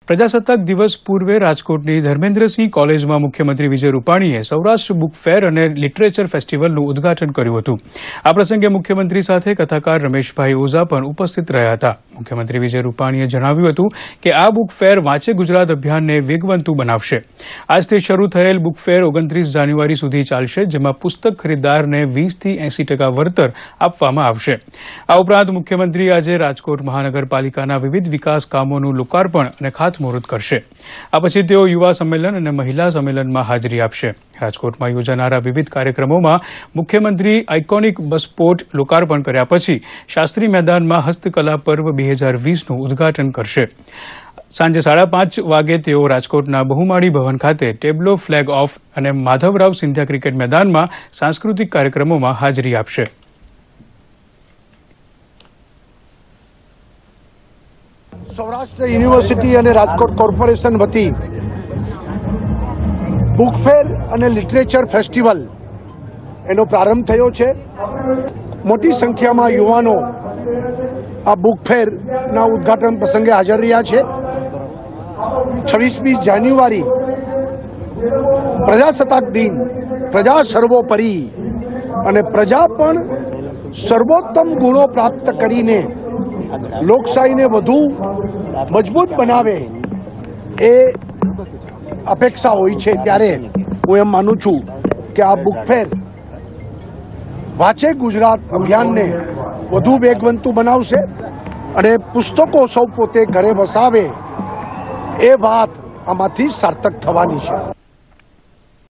પ્રજાસત્તાક દિવસ પૂર્વે રાજકોટની ધર્મેન્દ્રસિંહ કોલેજમાં મુખ્યમંત્રી વિજય રૂપાણીએ સૌરાષ્ટ્ર બુક ફેર અને લિટરેચર ફેસ્ટિવલનું ઉદઘાટન કર્યું હતું। આ પ્રસંગે મુખ્યમંત્રી સાથે કથાકાર રમેશભાઈ ઓઝા પણ ઉપસ્થિત રહ્યા હતા। મુખ્યમંત્રી વિજય રૂપાણીએ જણાવ્યું હતું કે આ બુક ફેર વાંચે ગુજરાત અભિયાનને વેગવંતું બનાવશે। આજથી શરૂ થયેલ બુક ફેર 29 જાન્યુઆરી સુધી ચાલશે, જેમાં પુસ્તક ખરીદદારને 20 થી 80% વળતર આપવામાં આવશે। આ ઉપરાંત મુખ્યમંત્રી આજે રાજકોટ મહાનગરપાલિકાના વિવિધ વિકાસ કામોનું લોકાર્પણ અને ખાતમુહૂર્ત કરશે। આ પછી તેઓ યુવા સંમેલન અને મહિલા સંમેલનમાં હાજરી આપશે। રાજકોટમાં યોજાનારા વિવિધ કાર્યક્રમોમાં મુખ્યમંત્રી આઇકોનિક બસપોર્ટ લોકાર્પણ કર્યા પછી શાસ્ત્રી મેદાનમાં હસ્તકલા પર્વ 2020નું ઉદઘાટન કરશે। સાંજે 5:30 વાગે તેઓ રાજકોટના બહુમાળી ભવન ખાતે ટેબ્લો ફ્લેગ ઓફ અને માધવરાવ સિંધિયા ક્રિકેટ મેદાનમાં સાંસ્કૃતિક કાર્યક્રમોમાં હાજરી આપશે। સૌરાષ્ટ્ર યુનિવર્સિટી અને રાજકોટ કોર્પોરેશન વતી બુક ફેર અને લિટરેચર ફેસ્ટિવલ એનો પ્રારંભ થયો છે। મોટી સંખ્યામાં યુવાનો આ બુક ફેરના ઉદ્ઘાટન પ્રસંગે હાજર રહ્યા છે। 26મી જાન્યુઆરી પ્રજાસત્તાક દિન, પ્રજા સર્વોપરી અને પ્રજા પણ સર્વોત્તમ ગુણો પ્રાપ્ત કરીને લોકશાહીને વધુ મજબૂત બનાવે એ અપેક્ષા હોય છે। ત્યારે હું એમ માનું છું કે આ બુક ફેર વાંચે ગુજરાત અભિયાનને વધુ વેગવંતું બનાવશે અને પુસ્તકો સૌ પોતે ઘરે વસાવે એ વાત આમાંથી સાર્થક થવાની છે।